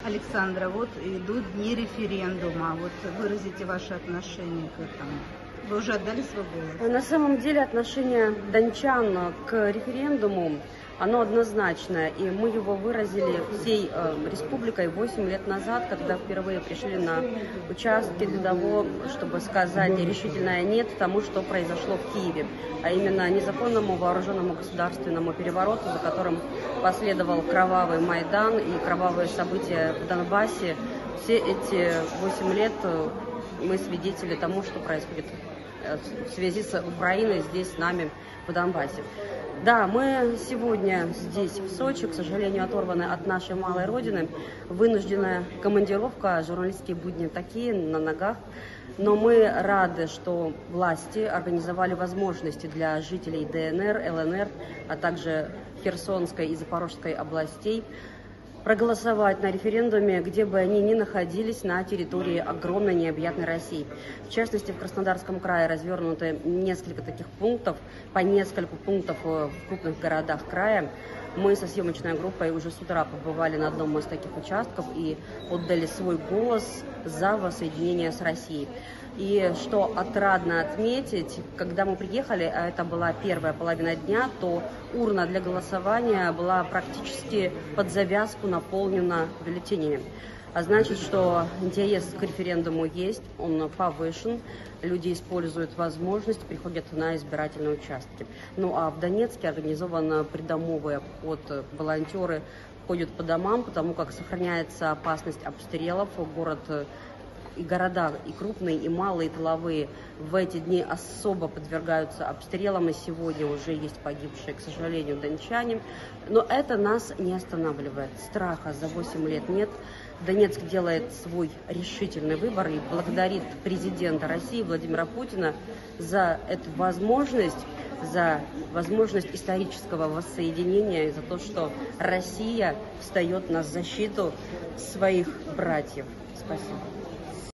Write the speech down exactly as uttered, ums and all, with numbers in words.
Александра, вот идут дни референдума. Вот выразите ваше отношение к этому. Вы уже отдали свой голос? На самом деле отношение дончан к референдуму, оно однозначное, и мы его выразили всей э, республикой восемь лет назад, когда впервые пришли на участки для того, чтобы сказать решительное «нет» тому, что произошло в Киеве, а именно незаконному вооруженному государственному перевороту, за которым последовал кровавый Майдан и кровавые события в Донбассе. Все эти восемь лет мы свидетели тому, что происходит в связи с Украиной здесь с нами в Донбассе. Да, мы сегодня здесь, в Сочи, к сожалению, оторваны от нашей малой родины. Вынужденная командировка, журналистские будни такие, на ногах. Но мы рады, что власти организовали возможности для жителей ДНР, ЛНР, а также Херсонской и Запорожской областей проголосовать на референдуме, где бы они ни находились на территории огромной необъятной России. В частности, в Краснодарском крае развернуты несколько таких пунктов, по нескольку пунктов в крупных городах края. Мы со съемочной группой уже с утра побывали на одном из таких участков и отдали свой голос за воссоединение с Россией. И что отрадно отметить, когда мы приехали, а это была первая половина дня, то урна для голосования была практически под завязку наполнена бюллетенями. А значит, что интерес к референдуму есть, он повышен, люди используют возможность, приходят на избирательные участки. Ну а в Донецке организован придомовый обход, волонтеры ходят по домам, потому как сохраняется опасность обстрелов, город и города, и крупные, и малые, и тыловые в эти дни особо подвергаются обстрелам, и сегодня уже есть погибшие, к сожалению, дончане. Но это нас не останавливает. Страха за восемь лет нет. Донецк делает свой решительный выбор и благодарит президента России Владимира Путина за эту возможность, за возможность исторического воссоединения и за то, что Россия встает на защиту своих братьев. Спасибо.